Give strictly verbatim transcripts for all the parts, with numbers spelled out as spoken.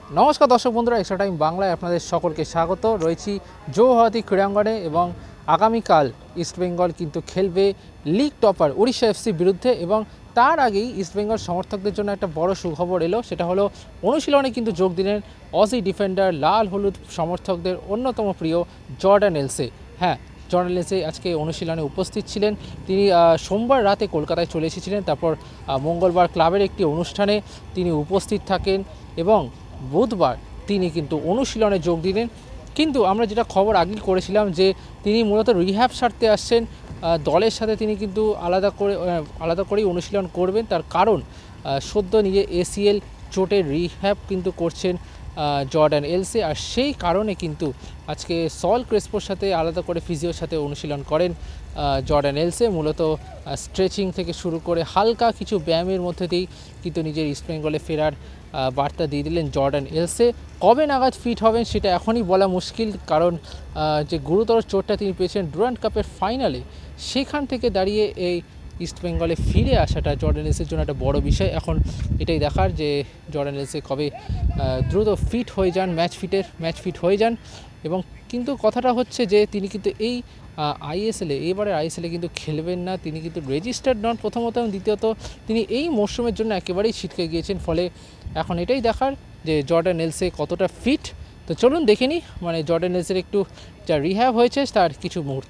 নমস্কার দর্শক বন্ধুরা, এক্সট্রা টাইম বাংলায় আপনাদের সকলকে স্বাগত। রয়েছি জৌহাতি ক্রীড়াঙ্গনে এবং আগামীকাল ইস্টবেঙ্গল কিন্তু খেলবে লিগ টপার উড়িষ্যা এফসি বিরুদ্ধে এবং তার আগেই ইস্টবেঙ্গল সমর্থকদের জন্য একটা বড় সুখবর এলো। সেটা হলো অনুশীলনে কিন্তু যোগ দিলেন অজি ডিফেন্ডার লাল হলুদ সমর্থকদের অন্যতম প্রিয় জর্ডান এলসে। হ্যাঁ, জর্ডান এলসে আজকে অনুশীলনে উপস্থিত ছিলেন। তিনি সোমবার রাতে কলকাতায় চলে এসেছিলেন, তারপর মঙ্গলবার ক্লাবের একটি অনুষ্ঠানে তিনি উপস্থিত থাকেন এবং বুধবার তিনি কিন্তু অনুশীলনে যোগ দিলেন। কিন্তু আমরা যেটা খবর আগেই করেছিলাম যে তিনি মূলত রিহ্যাব সারতে আসছেন, দলের সাথে তিনি কিন্তু আলাদা করে আলাদা করেই অনুশীলন করবেন। তার কারণ সদ্য নিজে এসিএল চোটের রিহ্যাব কিন্তু করছেন জর্ডান এলসে, আর সেই কারণে কিন্তু আজকে সল ক্রেসপোর সাথে আলাদা করে ফিজিওর সাথে অনুশীলন করেন জর্ডান এলসে। মূলত স্ট্রেচিং থেকে শুরু করে হালকা কিছু ব্যায়ামের মধ্যে দিয়েই কিন্তু নিজের ইস্টবেঙ্গলে ফেরার বার্তা দিয়ে দিলেন জর্ডান এলসে। কবে নাগাদ ফিট হবেন সেটা এখনই বলা মুশকিল, কারণ যে গুরুতর চোটটা তিনি পেয়েছেন ডুরান্ড কাপের ফাইনালে, সেখান থেকে দাঁড়িয়ে এই ইস্টবেঙ্গলে ফিরে আসাটা জর্ডান এলসের জন্য একটা বড় বিষয়। এখন এটাই দেখার যে জর্ডান এলসে কবে দ্রুত ফিট হয়ে যান, ম্যাচ ফিটের ম্যাচ ফিট হয়ে যান। এবং কিন্তু কথাটা হচ্ছে যে তিনি কিন্তু এই আইএসএলে এবারে আইএসএলে কিন্তু খেলবেন না, তিনি কিন্তু রেজিস্টার্ড নন প্রথমত, এবং দ্বিতীয়ত তিনি এই মরশুমের জন্য একেবারেই ছিটকে গিয়েছেন। ফলে এখন এটাই দেখার যে জর্ডান এলসে কতটা ফিট। তো চলুন দেখে নিই মানে জর্ডান এলসের একটু যা রিহ্যাব হয়েছে তার কিছু মুহূর্ত।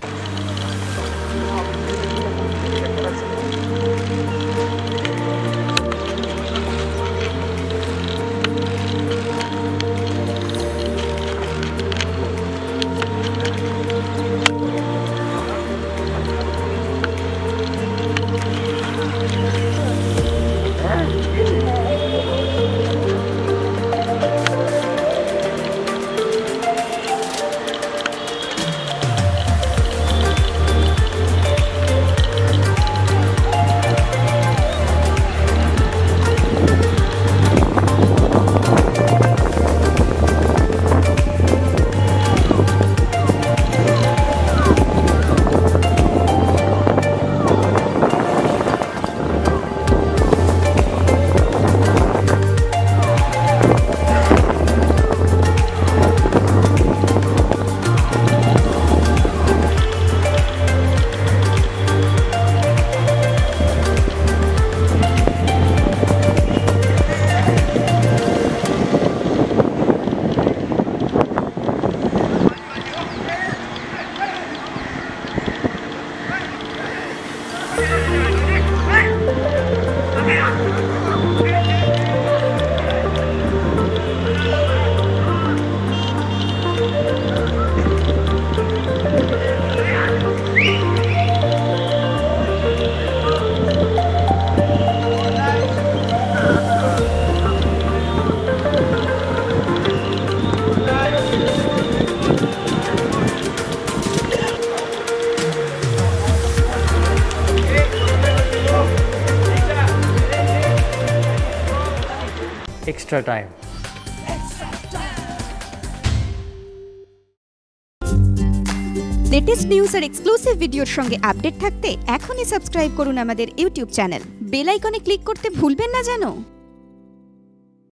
Extra time. লেটেস্ট নিউজ আর এক্সক্লুসিভ ভিডিওর সঙ্গে আপডেট থাকতে এখনই সাবস্ক্রাইব করুন আমাদের ইউটিউব চ্যানেল। বেল আইকনে ক্লিক করতে ভুলবেন না যেন।